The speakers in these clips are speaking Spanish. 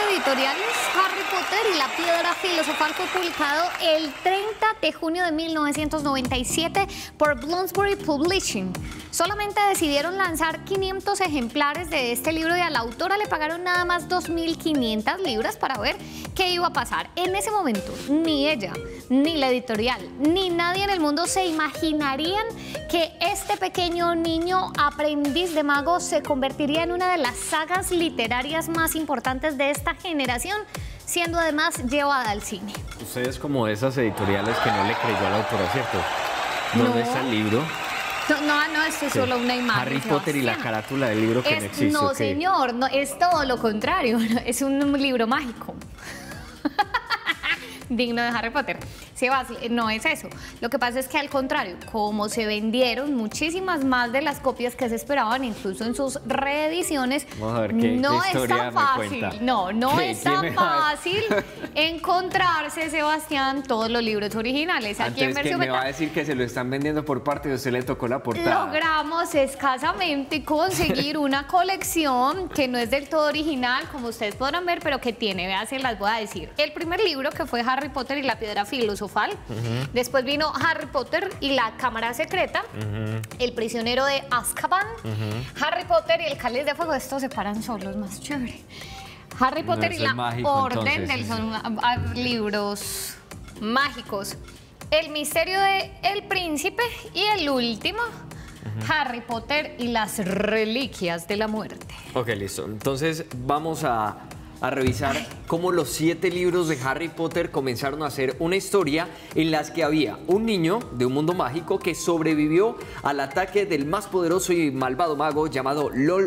editoriales, Harry Potter y la Piedra Filosofal fue publicado el 30 de junio de 1997 por Bloomsbury Publishing. Solamente decidieron lanzar 500 ejemplares de este libro y a la autora le pagaron nada más 2.500 libras para ver qué iba a pasar. En ese momento, ni ella, ni la editorial, ni nadie en el mundo se imaginarían que este pequeño niño aprendiz de mago se convertiría en una de las sagas literarias más importantes de esta generación, siendo además llevada al cine. Ustedes como esas editoriales que no le creyó a la autora, ¿cierto? ¿Dónde está el libro? No, esto es solo una imagen. Harry Potter y la carátula del libro que no existe. No, señor, no, es todo lo contrario. Es un libro mágico. Digno de Harry Potter. No es eso. Lo que pasa es que al contrario, como se vendieron muchísimas más de las copias que se esperaban, incluso en sus reediciones, vamos a ver qué es tan fácil. No es tan fácil encontrarse, Sebastián, todos los libros originales. Aquí en versión me va a decir que se lo están vendiendo por parte y a usted le tocó la portada. Logramos escasamente conseguir una colección que no es del todo original, como ustedes podrán ver, pero que tiene, vean, se las voy a decir. El primer libro, que fue Harry Potter y la Piedra Filosofal. Después vino Harry Potter y la Cámara Secreta, El prisionero de Azkaban, Harry Potter y el Cáliz de Fuego. Estos se paran solos, más chévere. Harry Potter y la Orden del Son, libros mágicos. El misterio de El Príncipe y el último, Harry Potter y las Reliquias de la Muerte. Ok, listo. Entonces vamos a revisar cómo los 7 libros de Harry Potter comenzaron a hacer una historia en las que había un niño de un mundo mágico que sobrevivió al ataque del más poderoso y malvado mago llamado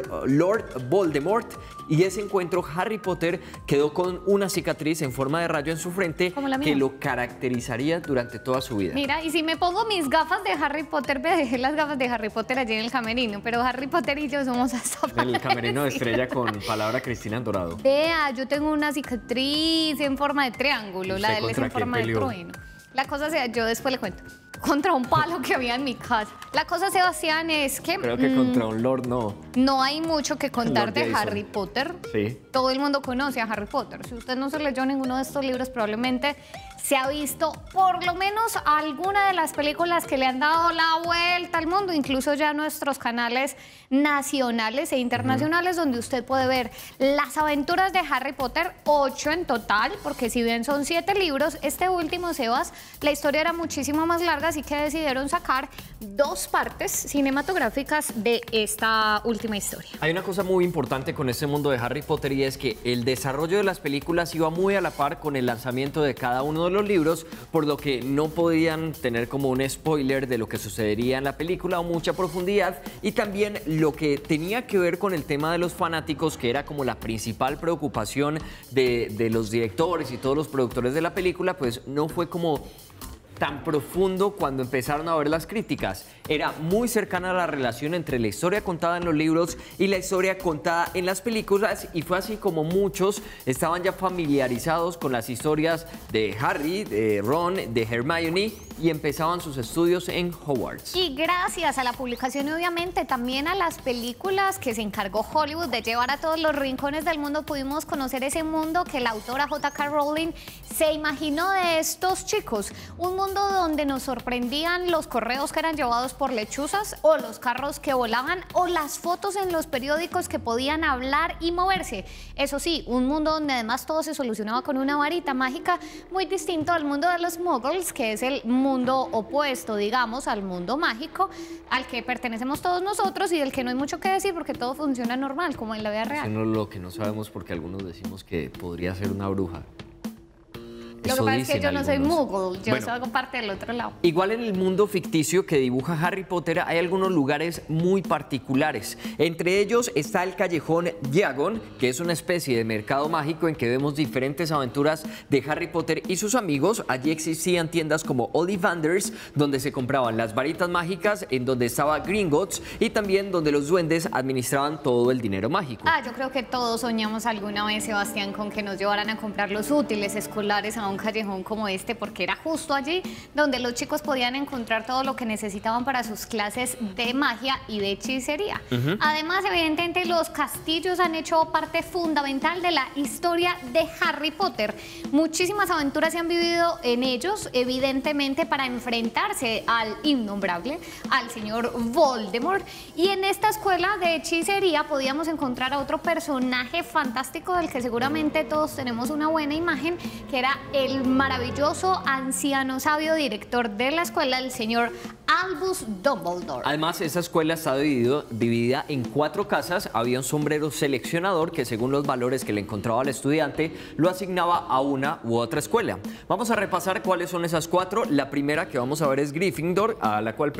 Lord Voldemort, y ese encuentro Harry Potter quedó con una cicatriz en forma de rayo en su frente que lo caracterizaría durante toda su vida. Mira, y si me pongo mis gafas de Harry Potter, me dejé las gafas de Harry Potter allí en el camerino, pero Harry Potter y yo somos hasta en el camerino de Estrella con palabra Cristina en dorado. Vea, yo tengo una cicatriz en forma de triángulo, la de él es en forma de trueno. La cosa sea, yo después le cuento, contra un palo que había en mi casa. La cosa, Sebastián, es que... Creo que contra un lord no. No hay mucho que contar de Harry Potter. Sí. Todo el mundo conoce a Harry Potter. Si usted no se leyó ninguno de estos libros, probablemente se ha visto por lo menos alguna de las películas que le han dado la vuelta al mundo, incluso ya nuestros canales nacionales e internacionales, donde usted puede ver las aventuras de Harry Potter, 8 en total, porque si bien son 7 libros, este último, Sebas, la historia era muchísimo más larga, así que decidieron sacar 2 partes cinematográficas de esta última historia. Hay una cosa muy importante con este mundo de Harry Potter y es que el desarrollo de las películas iba muy a la par con el lanzamiento de cada uno de los libros, por lo que no podían tener como un spoiler de lo que sucedería en la película o mucha profundidad, y también lo que tenía que ver con el tema de los fanáticos, que era como la principal preocupación de los directores y todos los productores de la película, pues no fue como tan profundo cuando empezaron a ver las críticas. Era muy cercana a la relación entre la historia contada en los libros y la historia contada en las películas, y fue así como muchos estaban ya familiarizados con las historias de Harry, de Ron, de Hermione, y empezaban sus estudios en Hogwarts. Y gracias a la publicación y obviamente también a las películas que se encargó Hollywood de llevar a todos los rincones del mundo, pudimos conocer ese mundo que la autora J.K. Rowling se imaginó de estos chicos. Un mundo donde nos sorprendían los correos que eran llevados por lechuzas, o los carros que volaban, o las fotos en los periódicos que podían hablar y moverse. Eso sí, un mundo donde además todo se solucionaba con una varita mágica, muy distinto al mundo de los muggles, que es el mundo opuesto, digamos, al mundo mágico al que pertenecemos todos nosotros y del que no hay mucho que decir porque todo funciona normal, como en la vida real. Eso no es lo que no sabemos, porque algunos decimos que podría ser una bruja. Lo que pasa es que yo no soy muggle, yo soy parte del otro lado. Igual en el mundo ficticio que dibuja Harry Potter hay algunos lugares muy particulares. Entre ellos está el callejón Diagon, que es una especie de mercado mágico en que vemos diferentes aventuras de Harry Potter y sus amigos. Allí existían tiendas como Ollivanders, donde se compraban las varitas mágicas, en donde estaba Gringotts, y también donde los duendes administraban todo el dinero mágico. Yo creo que todos soñamos alguna vez, Sebastián, con que nos llevaran a comprar los útiles escolares a un callejón como este porque era justo allí donde los chicos podían encontrar todo lo que necesitaban para sus clases de magia y de hechicería. Además, evidentemente, los castillos han hecho parte fundamental de la historia de Harry Potter. Muchísimas aventuras se han vivido en ellos, evidentemente para enfrentarse al innombrable, al señor Voldemort. Y en esta escuela de hechicería podíamos encontrar a otro personaje fantástico del que seguramente todos tenemos una buena imagen, que era el maravilloso anciano sabio director de la escuela, el señor Albus Dumbledore. Además, esa escuela está dividida en 4 casas. Había un sombrero seleccionador que, según los valores que le encontraba al estudiante, lo asignaba a una u otra escuela. Vamos a repasar cuáles son esas 4. La primera que vamos a ver es Gryffindor, a la cual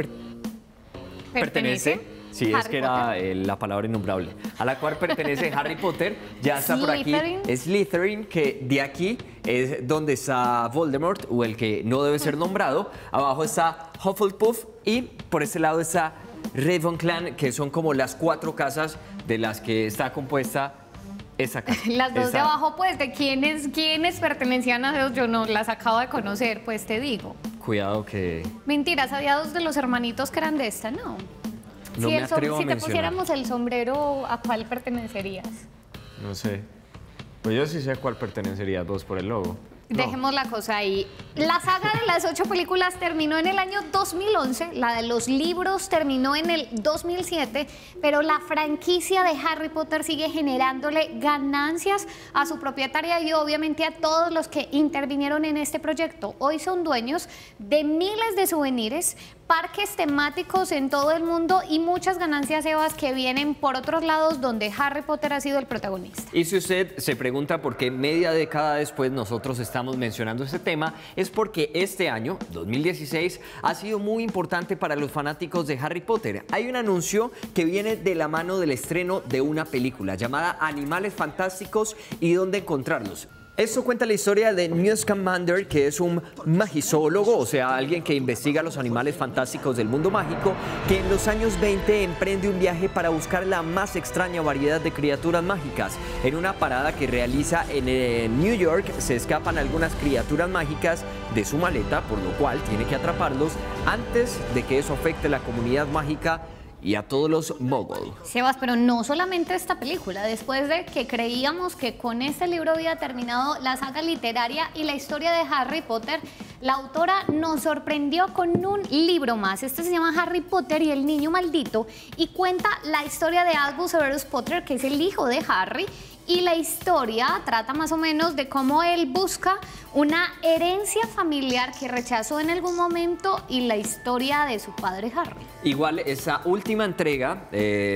pertenece. Sí, Harry es que era la palabra innombrable. A la cual pertenece Harry Potter. Ya está por aquí. Slytherin, que de aquí es donde está Voldemort, o el que no debe ser nombrado. Abajo está Hufflepuff y por este lado está Ravenclaw, que son como las 4 casas de las que está compuesta esa casa. Las dos de abajo, pues, de quiénes pertenecían a Dios, yo no las acabo de conocer, pues te digo. Cuidado que... Mentiras, había 2 de los hermanitos que eran de esta, ¿no? No me atrevo a Si te mencionar. pusiéramos el sombrero, ¿a cuál pertenecerías? No sé. Pues yo sí sé a cuál pertenecería, 2 por el logo. Dejemos la cosa ahí. La saga de las 8 películas terminó en el año 2011, la de los libros terminó en el 2007, pero la franquicia de Harry Potter sigue generándole ganancias a su propietaria y obviamente a todos los que intervinieron en este proyecto. Hoy son dueños de miles de souvenirs, parques temáticos en todo el mundo y muchas ganancias, Evas, que vienen por otros lados donde Harry Potter ha sido el protagonista. Y si usted se pregunta por qué media década después nosotros estamos mencionando este tema, es porque este año, 2016, ha sido muy importante para los fanáticos de Harry Potter. Hay un anuncio que viene de la mano del estreno de una película llamada Animales Fantásticos y dónde encontrarlos. Esto cuenta la historia de Newt Scamander, que es un magizoólogo, o sea, alguien que investiga los animales fantásticos del mundo mágico, que en los años 20 emprende un viaje para buscar la más extraña variedad de criaturas mágicas. En una parada que realiza en New York, se escapan algunas criaturas mágicas de su maleta, por lo cual tiene que atraparlos antes de que eso afecte la comunidad mágica y a todos los muggles. Sebas, pero no solamente esta película. Después de que creíamos que con este libro había terminado la saga literaria y la historia de Harry Potter, la autora nos sorprendió con un libro más. Este se llama Harry Potter y el niño maldito y cuenta la historia de Albus Severus Potter, que es el hijo de Harry. Y la historia trata más o menos de cómo él busca una herencia familiar que rechazó en algún momento y la historia de su padre Harry. Igual, esa última entrega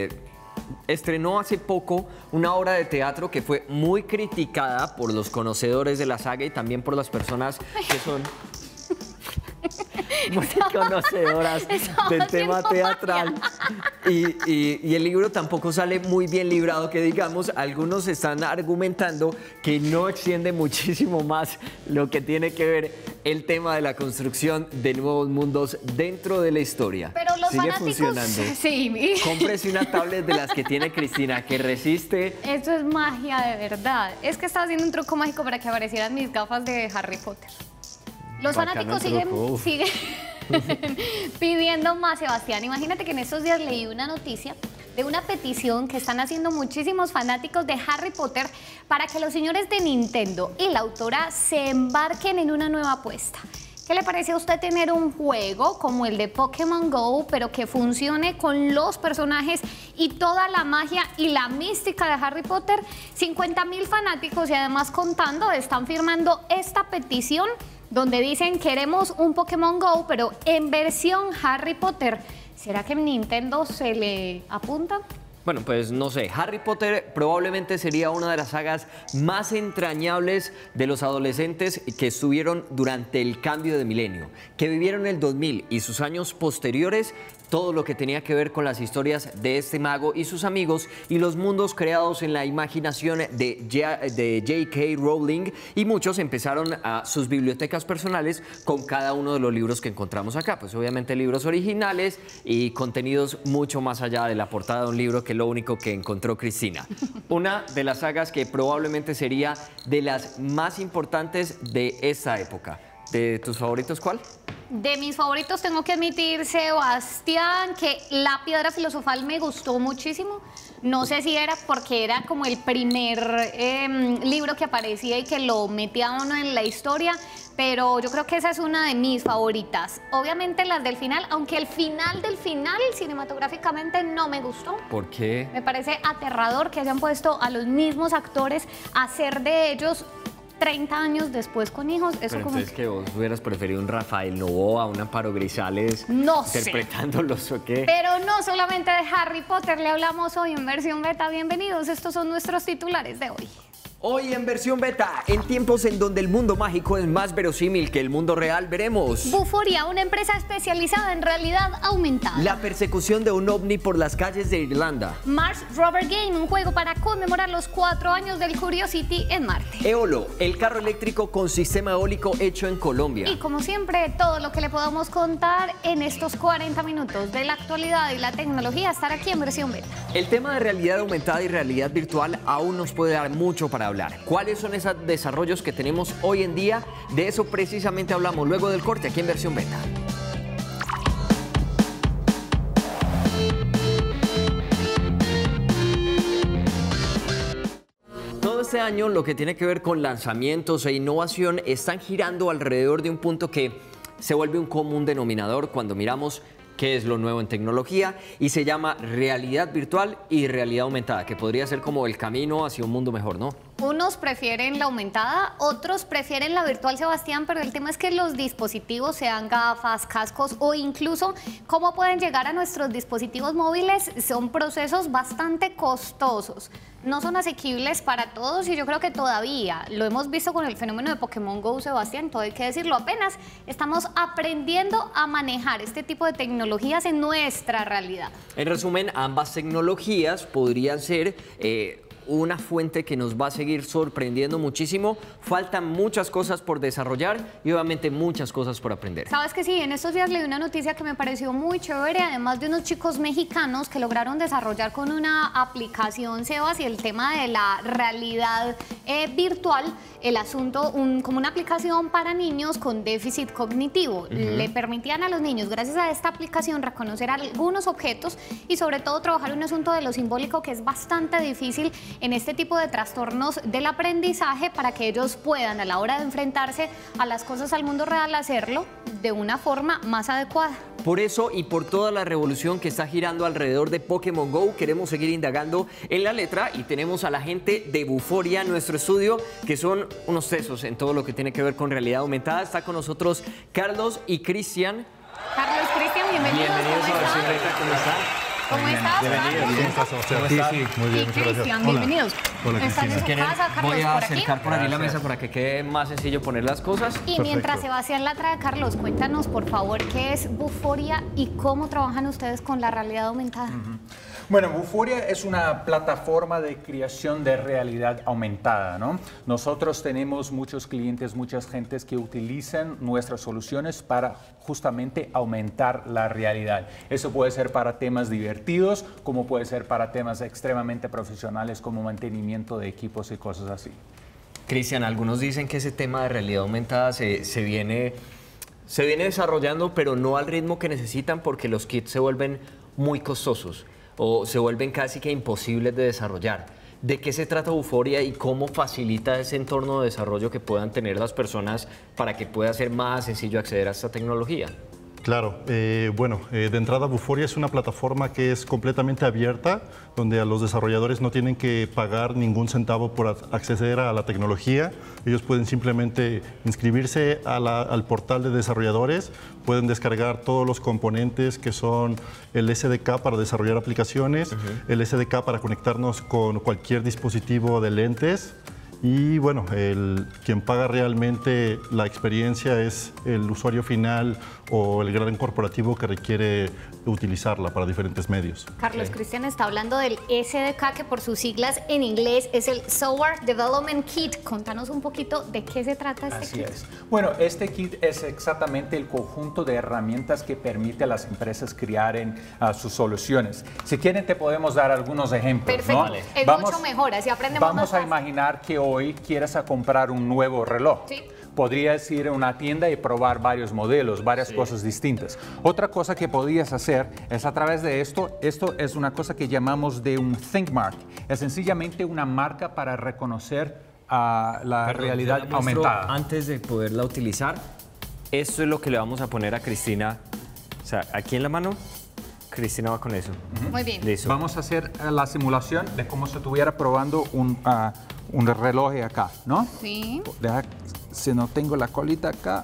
estrenó hace poco una obra de teatro que fue muy criticada por los conocedores de la saga y también por las personas que son muy conocedoras del tema teatral. Y el libro tampoco sale muy bien librado, que digamos. Algunos están argumentando que no extiende muchísimo más lo que tiene que ver el tema de la construcción de nuevos mundos dentro de la historia. Pero los sigue fanáticos, funcionando. sí. Cómprese una tablet de las que tiene Cristina, que resiste. Eso es magia de verdad. Es que estaba haciendo un truco mágico para que aparecieran mis gafas de Harry Potter. Los Bacano fanáticos siguen pidiendo más, Sebastián. Imagínate que en estos días leí una noticia de una petición que están haciendo muchísimos fanáticos de Harry Potter para que los señores de Nintendo y la autora se embarquen en una nueva apuesta. ¿Qué le parece a usted tener un juego como el de Pokémon Go, pero que funcione con los personajes y toda la magia y la mística de Harry Potter? 50.000 fanáticos y además contando están firmando esta petición donde dicen queremos un Pokémon Go, pero en versión Harry Potter. ¿Será que Nintendo se le apunta? Bueno, pues no sé, Harry Potter probablemente sería una de las sagas más entrañables de los adolescentes que estuvieron durante el cambio de milenio, que vivieron el 2000 y sus años posteriores todo lo que tenía que ver con las historias de este mago y sus amigos y los mundos creados en la imaginación de J.K. Rowling, y muchos empezaron a sus bibliotecas personales con cada uno de los libros que encontramos acá. Pues obviamente libros originales y contenidos mucho más allá de la portada de un libro, que es lo único que encontró Cristina. Una de las sagas que probablemente sería de las más importantes de esta época. ¿De tus favoritos cuál? De mis favoritos tengo que admitir, Sebastián, que La Piedra Filosofal me gustó muchísimo. No sé si era porque era como el primer libro que aparecía y que lo metía uno en la historia, pero yo creo que esa es una de mis favoritas. Obviamente las del final, aunque el final del final cinematográficamente no me gustó. ¿Por qué? Me parece aterrador que hayan puesto a los mismos actores a hacer de ellos 30 años después con hijos. Eso Pero como entonces que vos hubieras preferido un Rafael Novoa, un Amparo Grisales No sé. interpretándolos, ¿o qué? Pero no solamente de Harry Potter le hablamos hoy en versión beta. Bienvenidos, estos son nuestros titulares de hoy. Hoy en versión beta, en tiempos en donde el mundo mágico es más verosímil que el mundo real, veremos Buforia, una empresa especializada en realidad aumentada. la persecución de un ovni por las calles de Irlanda. Mars Rover Game, un juego para conmemorar los 4 años del Curiosity en Marte. Eolo, el carro eléctrico con sistema eólico hecho en Colombia. Y como siempre, todo lo que le podamos contar en estos 40 minutos de la actualidad y la tecnología estará aquí en versión beta. El tema de realidad aumentada y realidad virtual aún nos puede dar mucho para hablar. ¿Cuáles son esos desarrollos que tenemos hoy en día? De eso precisamente hablamos luego del corte aquí en versión beta. Todo este año lo que tiene que ver con lanzamientos e innovación están girando alrededor de un punto que se vuelve un común denominador cuando miramos qué es lo nuevo en tecnología, y se llama realidad virtual y realidad aumentada, que podría ser como el camino hacia un mundo mejor, ¿no? Unos prefieren la aumentada, otros prefieren la virtual, Sebastián, pero el tema es que los dispositivos, sean gafas, cascos o incluso cómo pueden llegar a nuestros dispositivos móviles, son procesos bastante costosos. No son asequibles para todos y yo creo que todavía lo hemos visto con el fenómeno de Pokémon GO, Sebastián, todo hay que decirlo, apenas estamos aprendiendo a manejar este tipo de tecnologías en nuestra realidad. En resumen, ambas tecnologías podrían ser una fuente que nos va a seguir sorprendiendo muchísimo. Faltan muchas cosas por desarrollar y obviamente muchas cosas por aprender. Sabes que sí, en estos días leí una noticia que me pareció muy chévere, además de unos chicos mexicanos que lograron desarrollar con una aplicación, Sebas, y el tema de la realidad virtual, el asunto, como una aplicación para niños con déficit cognitivo. Le permitían a los niños, gracias a esta aplicación, reconocer algunos objetos y sobre todo trabajar un asunto de lo simbólico que es bastante difícil en este tipo de trastornos del aprendizaje, para que ellos puedan a la hora de enfrentarse a las cosas al mundo real hacerlo de una forma más adecuada. Por eso y por toda la revolución que está girando alrededor de Pokémon GO, queremos seguir indagando en la letra y tenemos a la gente de Buforia en nuestro estudio, que son unos tesos en todo lo que tiene que ver con realidad aumentada. Está con nosotros Carlos y Cristian. Carlos, Cristian, bienvenidos. Bienvenidos a Versión Beta, ¿cómo están? ¿Cómo estás? Sí, muy bien, Y muchas Cristian, gracias. bienvenidos. Hola, Están en su Cristina. casa, Carlos, Voy a por aquí. acercar por aquí la mesa para que quede más sencillo poner las cosas. Y mientras Perfecto. Sebastián la trae, Carlos, cuéntanos por favor qué es Buforia y cómo trabajan ustedes con la realidad aumentada. Bueno, Buforia es una plataforma de creación de realidad aumentada, ¿no? Nosotros tenemos muchos clientes, muchas gentes que utilizan nuestras soluciones para justamente aumentar la realidad. Eso puede ser para temas divertidos, como puede ser para temas extremadamente profesionales como mantenimiento de equipos y cosas así. Cristian, algunos dicen que ese tema de realidad aumentada se viene desarrollando, pero no al ritmo que necesitan, porque los kits se vuelven muy costosos o se vuelven casi que imposibles de desarrollar. ¿De qué se trata Buforia y cómo facilita ese entorno de desarrollo que puedan tener las personas para que pueda ser más sencillo acceder a esta tecnología? Claro, de entrada Buforia es una plataforma que es completamente abierta, donde a los desarrolladores no tienen que pagar ningún centavo por acceder a la tecnología. Ellos pueden simplemente inscribirse al portal de desarrolladores, pueden descargar todos los componentes que son el SDK para desarrollar aplicaciones, el SDK para conectarnos con cualquier dispositivo de lentes, Y bueno, quien paga realmente la experiencia es el usuario final o el gran corporativo que requiere utilizarla para diferentes medios. Carlos Cristian está hablando del SDK, que por sus siglas en inglés es el Software Development Kit. Contanos un poquito de qué se trata este Así kit. es. Bueno, este kit es exactamente el conjunto de herramientas que permite a las empresas crear sus soluciones. Si quieren, te podemos dar algunos ejemplos. Perfecto, ¿no? es mucho mejor, así aprendemos Vamos más a fácil. imaginar que hoy quieres comprar un nuevo reloj. Sí. Podrías ir a una tienda y probar varios modelos, varias cosas distintas. Otra cosa que podrías hacer es a través de esto es una cosa que llamamos de un think mark. Es sencillamente una marca para reconocer la Perdón, realidad yo la muestro aumentada. Antes de poderla utilizar, esto es lo que le vamos a poner a Cristina. O sea, aquí en la mano, Cristina va con eso. Muy bien. Listo. Vamos a hacer la simulación de como si estuviera probando un reloj acá, ¿no? Sí. Deja, si no tengo la colita acá,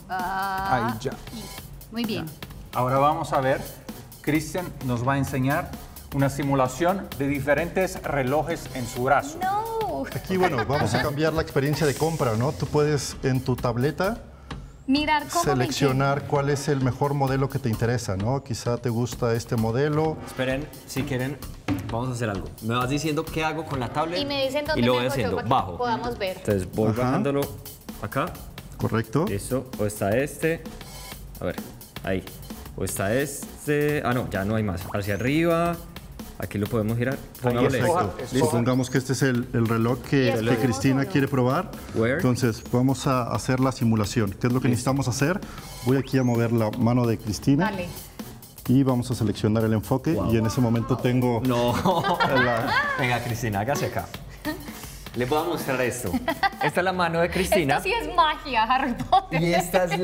ahí ya. Muy bien. Ahora vamos a ver, Cristian nos va a enseñar una simulación de diferentes relojes en su brazo. No. Aquí, bueno, vamos a cambiar la experiencia de compra, ¿no? Tú puedes en tu tableta Mirar cómo seleccionar cuál es el mejor modelo que te interesa, ¿no? Quizá te gusta este modelo. Esperen, si quieren, vamos a hacer algo. Me vas diciendo qué hago con la tablet Y me dicen dónde y lo me voy hago yo haciendo. para que Bajo. podamos ver. Entonces voy Ajá. bajándolo acá. ¿Correcto? Listo. O está este. A ver, ahí. O está este. Ah, no, ya no hay más. Hacia arriba. Aquí lo podemos girar. Pongámosle escoja. esto. Perfecto. Supongamos que este es el reloj que escogemos Cristina uno. quiere probar. Where? Entonces, vamos a hacer la simulación. ¿Qué es lo que necesitamos hacer? Voy aquí a mover la mano de Cristina Dale. y vamos a seleccionar el enfoque. Y en ese momento tengo No. la... Venga, Cristina, hágase acá. Les voy a mostrar esto. Esta es la mano de Cristina. Esto sí es magia, Harry Potter. Y esta es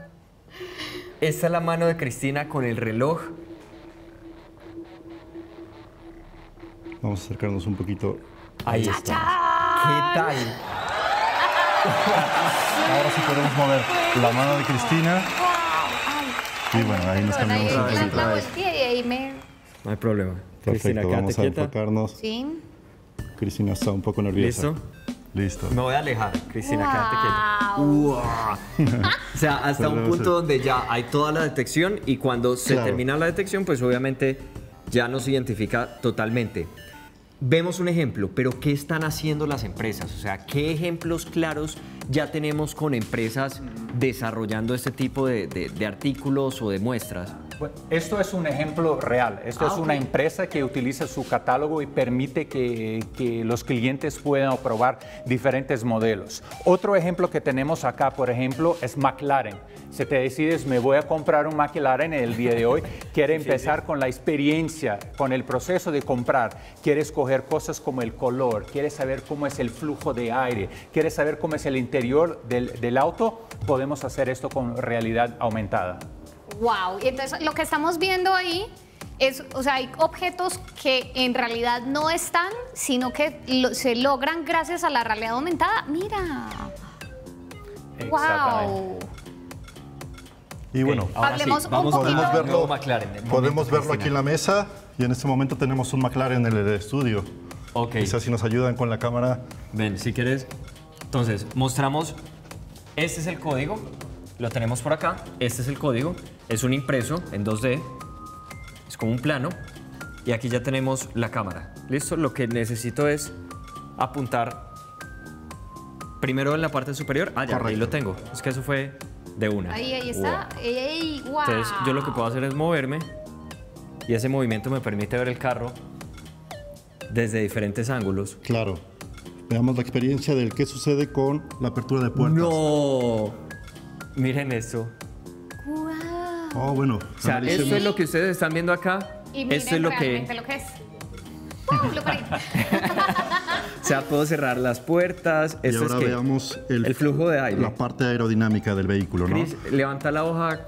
la mano de Cristina con el reloj. Vamos a acercarnos un poquito. Ahí está. ¿Qué tal? Ahora sí podemos mover la mano de Cristina. Y bueno, ahí nos cambiamos un Ahí poquito. la volteé y ahí me... No hay problema. Cristina, Perfecto, quédate vamos a quieta. enfocarnos. Sí. Cristina está un poco nerviosa. ¿Listo? Listo. Me voy a alejar. Cristina, quédate quieta. Wow. O sea, hasta un punto donde ya hay toda la detección y cuando se Claro. termina la detección, pues obviamente ya nos identifica totalmente. Vemos un ejemplo, pero ¿qué están haciendo las empresas? O sea, ¿qué ejemplos claros ya tenemos con empresas desarrollando este tipo de artículos o de muestras? Bueno, esto es un ejemplo real. Esto es una empresa que utiliza su catálogo y permite que los clientes puedan probar diferentes modelos. Otro ejemplo que tenemos acá, por ejemplo, es McLaren. Si te decides, me voy a comprar un McLaren el día de hoy, quiere empezar con la experiencia, con el proceso de comprar. Quiere escoger cosas como el color, quiere saber cómo es el flujo de aire, quiere saber cómo es el interior del auto. Podemos hacer esto con realidad aumentada. Wow. Y entonces lo que estamos viendo ahí es, o sea, hay objetos que en realidad no están, sino que se logran gracias a la realidad aumentada. Mira. Wow. Y bueno, Ahora Hablemos sí, un vamos poquito. con podemos el verlo, nuevo McLaren. podemos verlo aquí en la mesa y en este momento tenemos un McLaren en el estudio. Ok. Quizás si nos ayudan con la cámara. Ven, si quieres. Entonces, mostramos. Este es el código. Lo tenemos por acá. Este es el código. Es un impreso en 2D. Es como un plano. Y aquí ya tenemos la cámara. ¿Listo? Lo que necesito es apuntar primero en la parte superior. Ah, ya, ahí Correcto. lo tengo. Es que eso fue de una. Ahí está. Wow. Ey, wow. Entonces, yo lo que puedo hacer es moverme. Y ese movimiento me permite ver el carro desde diferentes ángulos. Claro. Veamos la experiencia del qué sucede con la apertura de puertas. ¡No! Miren esto. Wow. Oh, bueno. O sea, analicemos. esto es lo que ustedes están viendo acá. Y miren Esto es lo realmente que... lo que es. Blueprint. O sea, puedo cerrar las puertas. Y Esto ahora es que veamos el flujo de aire. la parte aerodinámica del vehículo, ¿no? Chris, levanta la hoja.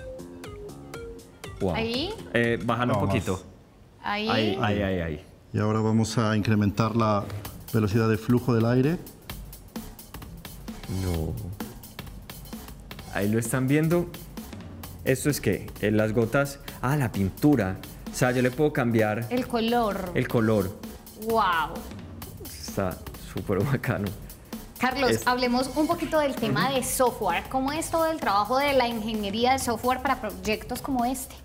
Wow. Ahí. Bájalo No, un poquito. Ahí. Ahí. Y ahora vamos a incrementar la velocidad de flujo del aire. No. Ahí lo están viendo. ¿Esto es qué? Las gotas. Ah, la pintura. O sea, yo le puedo cambiar El color. el color. Wow. Está súper bacano. Carlos, hablemos un poquito del tema de software. ¿Cómo es todo el trabajo de la ingeniería de software para proyectos como este?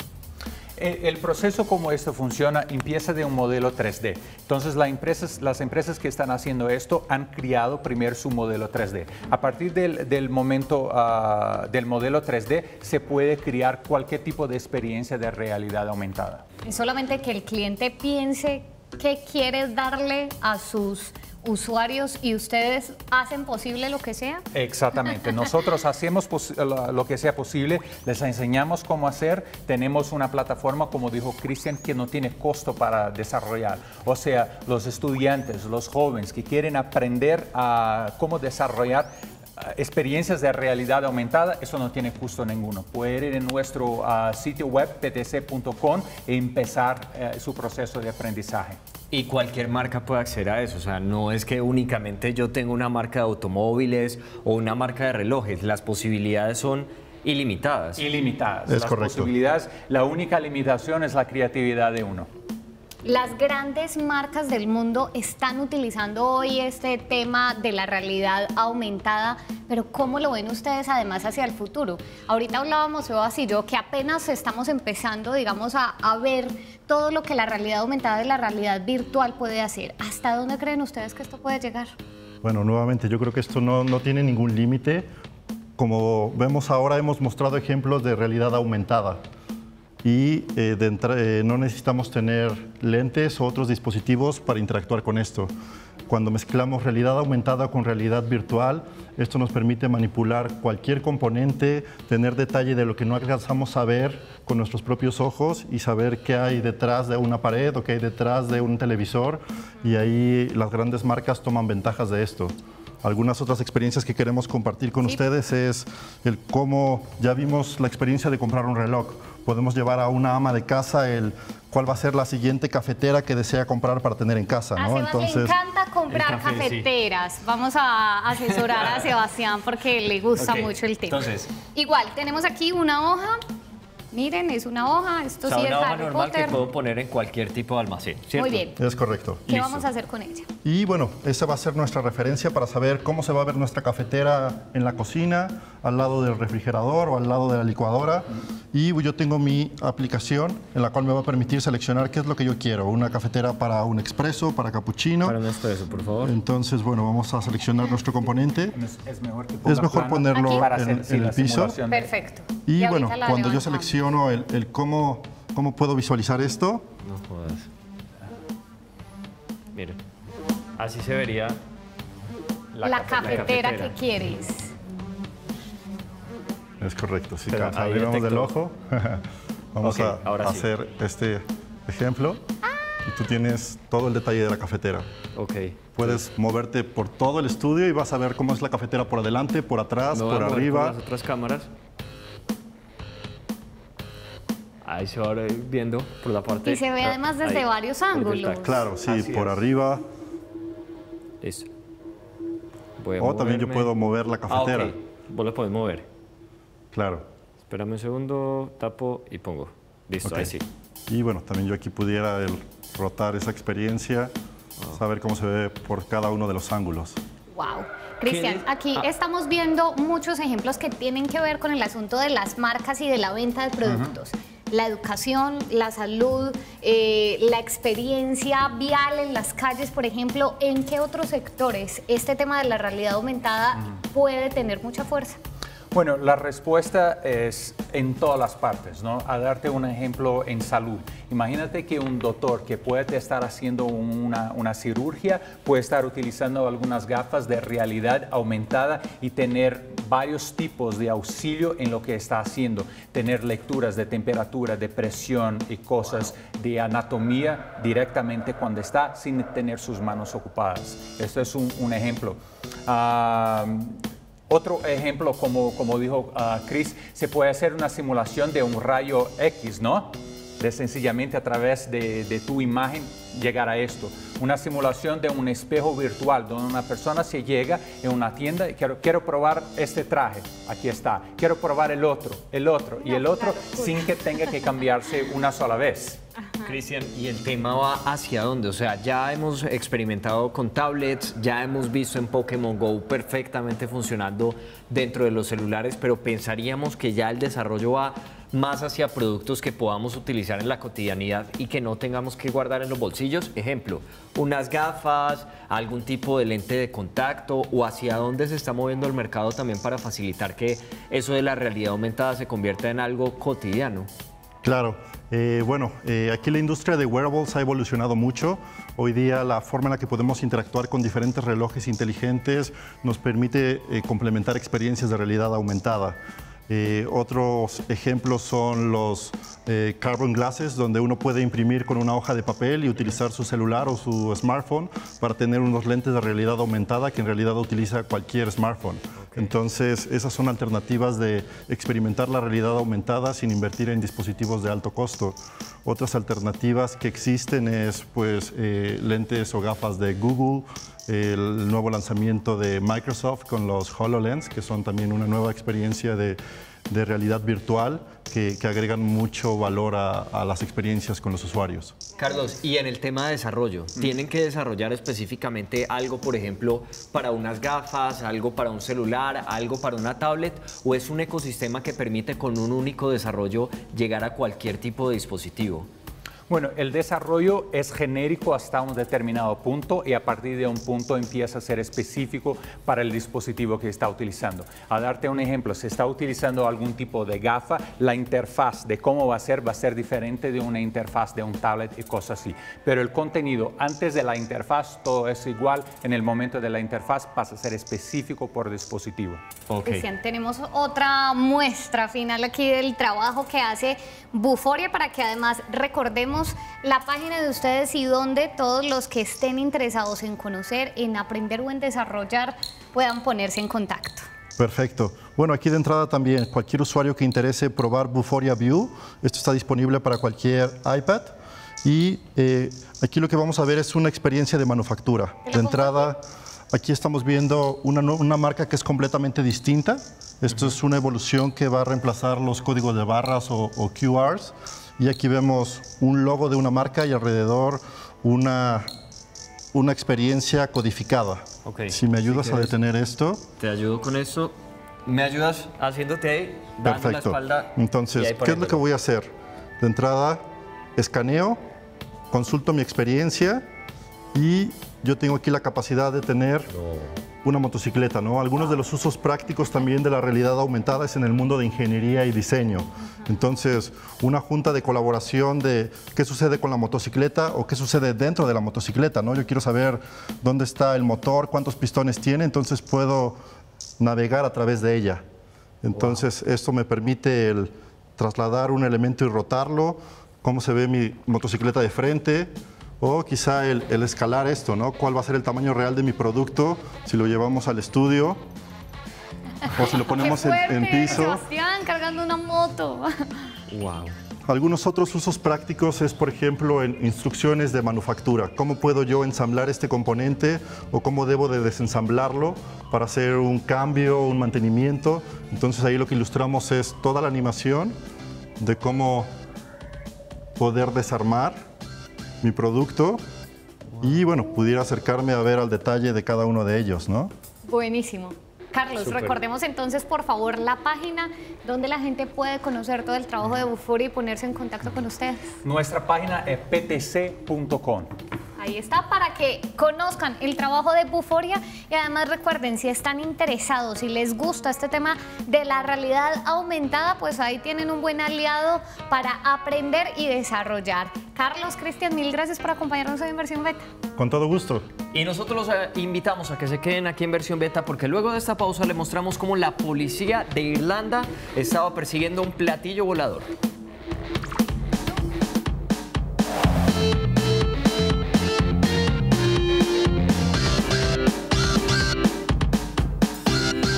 El proceso como esto funciona empieza de un modelo 3D. Entonces las empresas que están haciendo esto han creado primero su modelo 3D. A partir del momento del modelo 3D se puede crear cualquier tipo de experiencia de realidad aumentada. Es solamente que el cliente piense qué quiere darle a sus usuarios y ustedes hacen posible lo que sea. Exactamente, nosotros hacemos lo que sea posible, les enseñamos cómo hacer, tenemos una plataforma, como dijo Cristian, que no tiene costo para desarrollar. O sea, los estudiantes, los jóvenes que quieren aprender a cómo desarrollar experiencias de realidad aumentada, eso no tiene costo ninguno. Puede ir en nuestro sitio web ptc.com e empezar su proceso de aprendizaje. Y cualquier marca puede acceder a eso, o sea, no es que únicamente yo tenga una marca de automóviles o una marca de relojes, las posibilidades son ilimitadas. Ilimitadas. Es las correcto. Posibilidades, la única limitación es la creatividad de uno. Las grandes marcas del mundo están utilizando hoy este tema de la realidad aumentada, pero ¿cómo lo ven ustedes además hacia el futuro? Ahorita hablábamos, Sebas y yo, que apenas estamos empezando, digamos, a ver todo lo que la realidad aumentada y la realidad virtual puede hacer. ¿Hasta dónde creen ustedes que esto puede llegar? Bueno, nuevamente, yo creo que esto no tiene ningún límite. Como vemos ahora, hemos mostrado ejemplos de realidad aumentada. Y no necesitamos tener lentes o otros dispositivos para interactuar con esto. Cuando mezclamos realidad aumentada con realidad virtual, esto nos permite manipular cualquier componente, tener detalle de lo que no alcanzamos a ver con nuestros propios ojos y saber qué hay detrás de una pared o qué hay detrás de un televisor, y ahí las grandes marcas toman ventajas de esto. Algunas otras experiencias que queremos compartir con ustedes es el cómo ya vimos la experiencia de comprar un reloj. Podemos llevar a una ama de casa cuál va a ser la siguiente cafetera que desea comprar para tener en casa, ¿no? A Sebas le encanta comprar el café, cafeteras. Sí. Vamos a asesorar a Sebastián porque le gusta mucho el tema. Entonces, igual, tenemos aquí una hoja. Miren, es una hoja. Esto sí es una hoja Harry normal Potter. que puedo poner en cualquier tipo de almacén, ¿cierto? Muy bien. Es correcto. ¿Qué vamos a hacer con ella? Y bueno, esa va a ser nuestra referencia para saber cómo se va a ver nuestra cafetera en la cocina, al lado del refrigerador o al lado de la licuadora. Y yo tengo mi aplicación en la cual me va a permitir seleccionar qué es lo que yo quiero. Una cafetera para un expreso, para cappuccino. Para un expreso, por favor. Entonces, bueno, vamos a seleccionar nuestro componente. Es mejor que ponga Es mejor plano ponerlo para en hacer, el piso. simulación de- Perfecto. Y ahorita bueno, la cuando yo levantamos. selecciono el cómo puedo visualizar esto, No jodas. Miren, así se vería La cafetera que quieres. es correcto. Si Pero ahí abrimos del detectó. ojo, vamos Ok, ahora a sí. hacer este ejemplo. Y tú tienes todo el detalle de la cafetera. Ok. Puedes moverte por todo el estudio y vas a ver cómo es la cafetera por adelante, por atrás, Me voy a por mover arriba. las otras cámaras. Ahí se va viendo por la parte. Y se ve además desde ahí, varios el ángulos. delta. Claro, sí, Así por es. arriba. Listo. Voy a O también yo moverme. puedo mover la cafetera. Ah, ok. Vos lo podés mover. Claro. Espérame un segundo, tapo y pongo. Listo, Ok. ahí sí. Y bueno, también yo aquí pudiera rotar esa experiencia, saber cómo se ve por cada uno de los ángulos. Wow. Cristian, ¿Qué? aquí estamos viendo muchos ejemplos que tienen que ver con el asunto de las marcas y de la venta de productos. La educación, la salud, la experiencia vial en las calles, por ejemplo. ¿En qué otros sectores este tema de la realidad aumentada puede tener mucha fuerza? Bueno, la respuesta es en todas las partes, ¿no? A darte un ejemplo en salud. Imagínate que un doctor que puede estar haciendo una cirugía puede estar utilizando algunas gafas de realidad aumentada y tener varios tipos de auxilio en lo que está haciendo. Tener lecturas de temperatura, de presión y cosas de anatomía directamente cuando está sin tener sus manos ocupadas. Esto es un ejemplo. Otro ejemplo, como dijo Chris, se puede hacer una simulación de un rayo X, ¿no? De sencillamente a través de tu imagen llegar a esto. una simulación de un espejo virtual, donde una persona se llega en una tienda y quiero probar este traje, aquí está, quiero probar el otro y el otro, sin que tenga que cambiarse una sola vez. Cristian, ¿y el tema va hacia dónde? O sea, ya hemos experimentado con tablets, ya hemos visto en Pokémon GO perfectamente funcionando dentro de los celulares, pero pensaríamos que ya el desarrollo va más hacia productos que podamos utilizar en la cotidianidad y que no tengamos que guardar en los bolsillos. Ejemplo, unas gafas, algún tipo de lente de contacto, o hacia dónde se está moviendo el mercado también para facilitar que eso de la realidad aumentada se convierta en algo cotidiano. Claro. Aquí la industria de wearables ha evolucionado mucho. Hoy día la forma en la que podemos interactuar con diferentes relojes inteligentes nos permite complementar experiencias de realidad aumentada. Otros ejemplos son los carbon glasses, donde uno puede imprimir con una hoja de papel y utilizar su celular o su smartphone para tener unos lentes de realidad aumentada que en realidad utiliza cualquier smartphone. Entonces, esas son alternativas de experimentar la realidad aumentada sin invertir en dispositivos de alto costo. Otras alternativas que existen es lentes o gafas de Google, el nuevo lanzamiento de Microsoft con los HoloLens, que son también una nueva experiencia de realidad virtual que agregan mucho valor a las experiencias con los usuarios. Carlos, y en el tema de desarrollo, ¿tienen que desarrollar específicamente algo, por ejemplo, para unas gafas, algo para un celular, algo para una tablet, o es un ecosistema que permite con un único desarrollo llegar a cualquier tipo de dispositivo? Bueno, el desarrollo es genérico hasta un determinado punto y a partir de un punto empieza a ser específico para el dispositivo que está utilizando. A darte un ejemplo, si está utilizando algún tipo de gafa, la interfaz de cómo va a ser diferente de una interfaz de un tablet y cosas así. Pero el contenido antes de la interfaz, todo es igual. En el momento de la interfaz pasa a ser específico por dispositivo. Cristian, tenemos otra muestra final aquí del trabajo que hace Vuforia para que además recordemos la página de ustedes y donde todos los que estén interesados en conocer, en aprender o en desarrollar puedan ponerse en contacto. Perfecto. Bueno, aquí de entrada también, cualquier usuario que interese probar Vuforia View, esto está disponible para cualquier iPad. Y aquí lo que vamos a ver es una experiencia de manufactura. De entrada, aquí estamos viendo una marca que es completamente distinta. Esto es una evolución que va a reemplazar los códigos de barras o QRs. Y aquí vemos un logo de una marca y alrededor una experiencia codificada. Si me ayudas a detener esto. Te ayudo con eso. ¿Me ayudas haciéndote ahí? Dando la espalda. Entonces, ¿qué es lo que voy a hacer? De entrada, escaneo, consulto mi experiencia y yo tengo aquí la capacidad de tener una motocicleta, ¿no? Algunos de los usos prácticos también de la realidad aumentada es en el mundo de ingeniería y diseño. Entonces, una junta de colaboración de qué sucede con la motocicleta o qué sucede dentro de la motocicleta, ¿no? Yo quiero saber dónde está el motor, cuántos pistones tiene, entonces puedo navegar a través de ella. Entonces, esto me permite el trasladar un elemento y rotarlo, cómo se ve mi motocicleta de frente, o quizá el escalar esto, ¿no? ¿Cuál va a ser el tamaño real de mi producto si lo llevamos al estudio? O si lo ponemos en piso. Sebastián, cargando una moto. Wow. Algunos otros usos prácticos es, por ejemplo, en instrucciones de manufactura. ¿Cómo puedo yo ensamblar este componente o cómo debo de desensamblarlo para hacer un cambio, un mantenimiento? Entonces ahí lo que ilustramos es toda la animación de cómo poder desarmar mi producto y, bueno, pudiera acercarme a ver al detalle de cada uno de ellos, ¿no? Buenísimo. Carlos, recordemos entonces, por favor, la página donde la gente puede conocer todo el trabajo de Vuforia y ponerse en contacto con ustedes. Nuestra página es ptc.com. Ahí está, para que conozcan el trabajo de Vuforia y además recuerden, si están interesados, si les gusta este tema de la realidad aumentada, pues ahí tienen un buen aliado para aprender y desarrollar. Carlos, Cristian, mil gracias por acompañarnos hoy en Versión Beta. Con todo gusto. Y nosotros los invitamos a que se queden aquí en Versión Beta porque luego de esta pausa le mostramos cómo la policía de Irlanda estaba persiguiendo un platillo volador.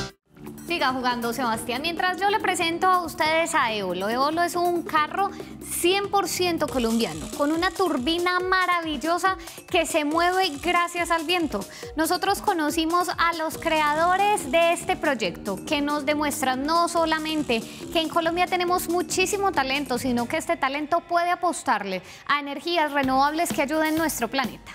Siga jugando, Sebastián. Mientras yo le presento a ustedes a Eolo. Eolo es un carro 100% colombiano, con una turbina maravillosa que se mueve gracias al viento. Nosotros conocimos a los creadores de este proyecto, que nos demuestran no solamente que en Colombia tenemos muchísimo talento, sino que este talento puede apostarle a energías renovables que ayuden a nuestro planeta.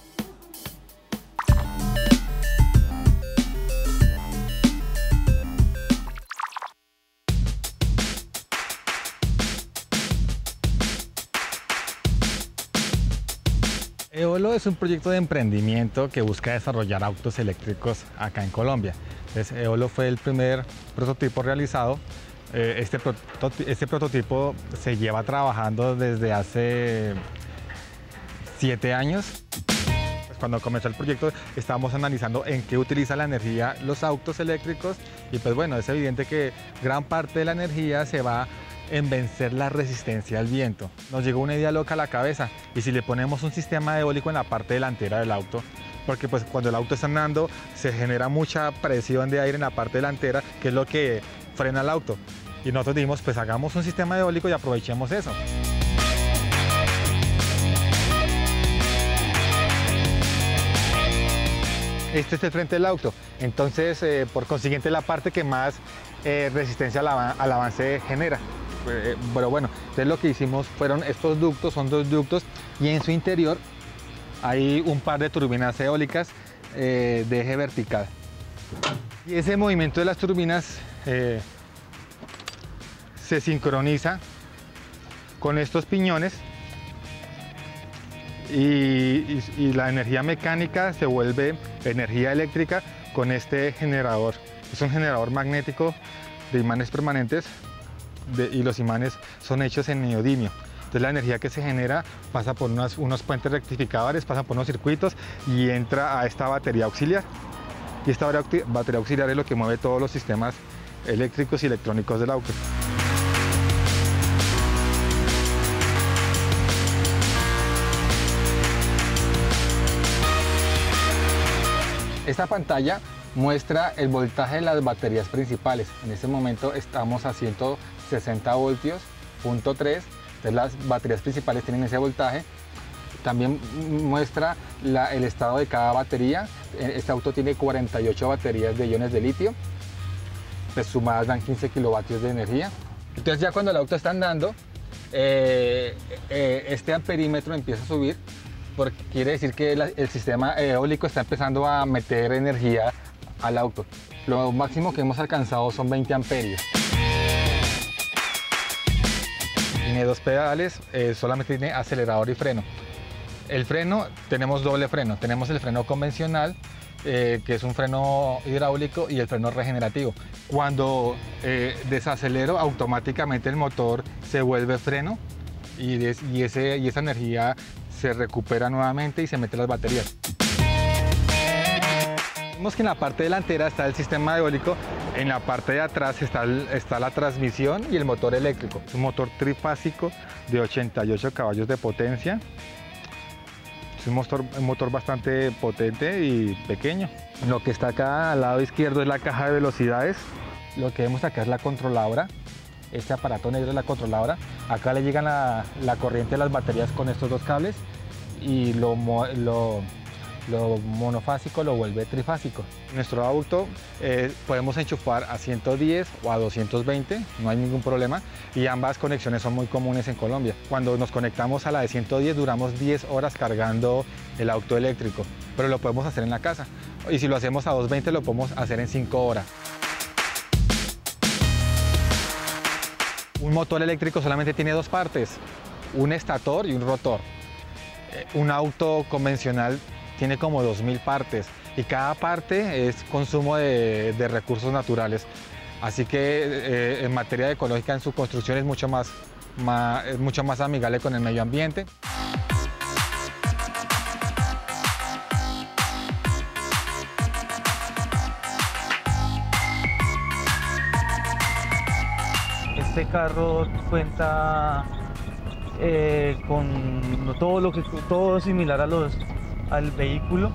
Eolo es un proyecto de emprendimiento que busca desarrollar autos eléctricos acá en Colombia. Entonces, Eolo fue el primer prototipo realizado. Este prototipo se lleva trabajando desde hace 7 años. Cuando comenzó el proyecto estábamos analizando en qué utiliza la energía los autos eléctricos y pues bueno, es evidente que gran parte de la energía se va en vencer la resistencia al viento. Nos llegó una idea loca a la cabeza, y si le ponemos un sistema eólico en la parte delantera del auto, porque pues cuando el auto está andando se genera mucha presión de aire en la parte delantera, que es lo que frena el auto. Y nosotros dijimos, pues hagamos un sistema eólico y aprovechemos eso. Este es el frente del auto, entonces por consiguiente la parte que más resistencia al avance genera. Pero bueno, entonces lo que hicimos fueron estos ductos, son 2 ductos, y en su interior hay un par de turbinas eólicas de eje vertical. Y ese movimiento de las turbinas se sincroniza con estos piñones y la energía mecánica se vuelve energía eléctrica con este generador. Es un generador magnético de imanes permanentes y los imanes son hechos en neodimio. Entonces la energía que se genera pasa por unos puentes rectificadores, pasa por unos circuitos y entra a esta batería auxiliar. Y esta batería auxiliar es lo que mueve todos los sistemas eléctricos y electrónicos del auto. Esta pantalla muestra el voltaje de las baterías principales. En este momento estamos a 160 voltios, punto 3. Entonces las baterías principales tienen ese voltaje. También muestra el estado de cada batería. Este auto tiene 48 baterías de iones de litio, pues sumadas dan 15 kilovatios de energía. Entonces ya cuando el auto está andando, este amperímetro empieza a subir, porque quiere decir que el sistema eólico está empezando a meter energía al auto. Lo máximo que hemos alcanzado son 20 amperios. Tiene 2 pedales, solamente tiene acelerador y freno. El freno, tenemos doble freno. Tenemos el freno convencional, que es un freno hidráulico, y el freno regenerativo. Cuando desacelero, automáticamente el motor se vuelve freno y esa energía se recupera nuevamente y se mete en las baterías. Vemos que en la parte delantera está el sistema eólico, en la parte de atrás está la transmisión y el motor eléctrico. Es un motor trifásico de 88 caballos de potencia. Es un motor bastante potente y pequeño. Lo que está acá al lado izquierdo es la caja de velocidades. Lo que vemos acá es la controladora. Este aparato negro es la controladora. Acá le llegan la corriente de las baterías con estos 2 cables y lo monofásico lo vuelve trifásico. Nuestro auto podemos enchufar a 110 o a 220, no hay ningún problema, y ambas conexiones son muy comunes en Colombia. Cuando nos conectamos a la de 110 duramos 10 horas cargando el auto eléctrico, pero lo podemos hacer en la casa, y si lo hacemos a 220 lo podemos hacer en 5 horas. Un motor eléctrico solamente tiene 2 partes, un estator y un rotor. Un auto convencional tiene como 2000 partes y cada parte es consumo de recursos naturales. Así que en materia ecológica en su construcción es mucho más amigable con el medio ambiente. Este carro cuenta con todo similar a los vehículos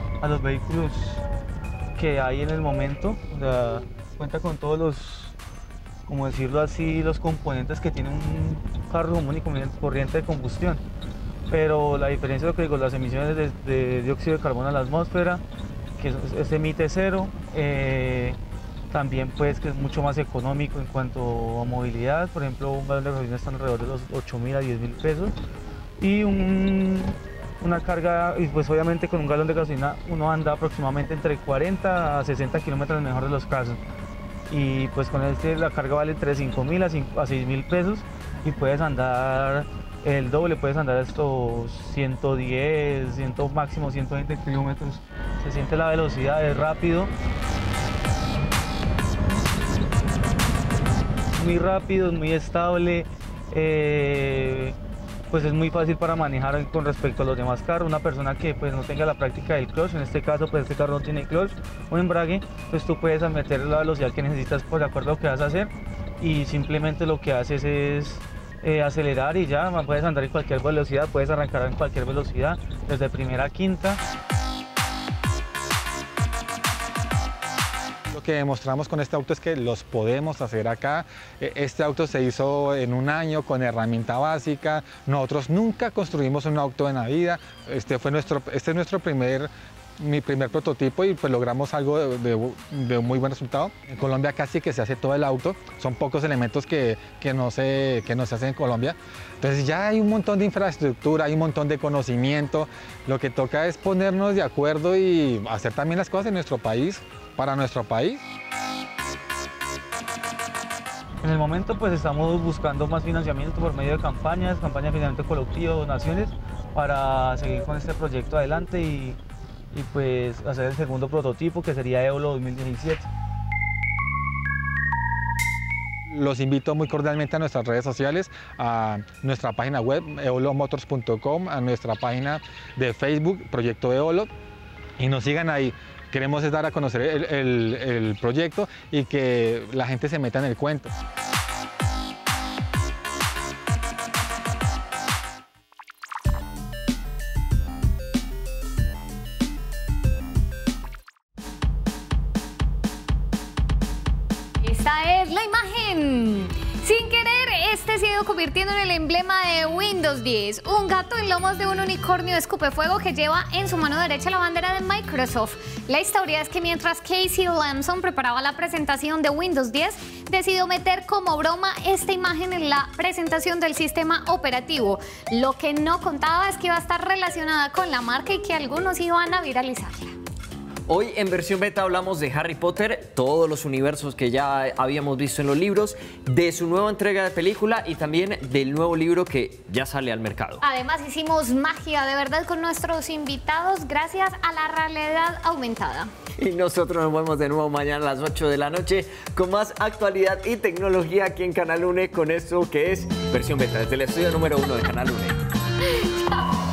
que hay en el momento. O sea, cuenta con todos los, como decirlo así, los componentes que tiene carro común y corriente de combustión. Pero la diferencia, lo que digo, las emisiones de dióxido de carbono a la atmósfera, que se emite cero, también pues que es mucho más económico en cuanto a movilidad. Por ejemplo, un galón de gasolina está alrededor de los 8.000 a 10.000 pesos y una carga, y pues obviamente con un galón de gasolina uno anda aproximadamente entre 40 a 60 kilómetros en el mejor de los casos, y pues con la carga vale entre 5.000 a 6.000 pesos y puedes andar el doble, puedes andar estos 110, máximo 120 kilómetros. Se siente la velocidad, es rápido. Muy rápido, es muy estable, pues es muy fácil para manejar con respecto a los demás carros. Una persona que pues no tenga la práctica del clutch, en este caso pues este carro no tiene clutch o embrague, pues tú puedes meter la velocidad que necesitas por de acuerdo a lo que vas a hacer, y simplemente lo que haces es acelerar y ya puedes andar en cualquier velocidad, puedes arrancar en cualquier velocidad, desde primera a quinta. Lo que demostramos con este auto es que los podemos hacer acá. Este auto se hizo en un año con herramienta básica. Nosotros nunca construimos un auto en la vida. Este es mi primer prototipo, y pues logramos algo de muy buen resultado. En Colombia casi que se hace todo el auto. Son pocos elementos que no se hacen en Colombia. Entonces ya hay un montón de infraestructura, hay un montón de conocimiento. Lo que toca es ponernos de acuerdo y hacer también las cosas en nuestro país, para nuestro país. En el momento pues estamos buscando más financiamiento por medio de campañas de financiamiento colectivo, donaciones, para seguir con este proyecto adelante y pues hacer el segundo prototipo, que sería Eolo 2017. Los invito muy cordialmente a nuestras redes sociales, a nuestra página web eolomotors.com, a nuestra página de Facebook, Proyecto Eolo, y nos sigan ahí. Queremos dar a conocer el proyecto y que la gente se meta en el cuento. Esta es la imagen. Sin querer, este se ha ido convirtiendo en el emblema de Windows 10. Un gato en lomos de un unicornio escupefuego que lleva en su mano derecha la bandera de Microsoft. La historia es que mientras Casey Lamson preparaba la presentación de Windows 10, decidió meter como broma esta imagen en la presentación del sistema operativo. Lo que no contaba es que iba a estar relacionada con la marca y que algunos iban a viralizarla. Hoy en versión beta hablamos de Harry Potter, todos los universos que ya habíamos visto en los libros, de su nueva entrega de película y también del nuevo libro que ya sale al mercado. Además hicimos magia de verdad con nuestros invitados gracias a la realidad aumentada. Y nosotros nos vemos de nuevo mañana a las 8 de la noche con más actualidad y tecnología aquí en Canal UNE con esto que es versión beta desde el estudio número 1 de Canal UNE. Chao.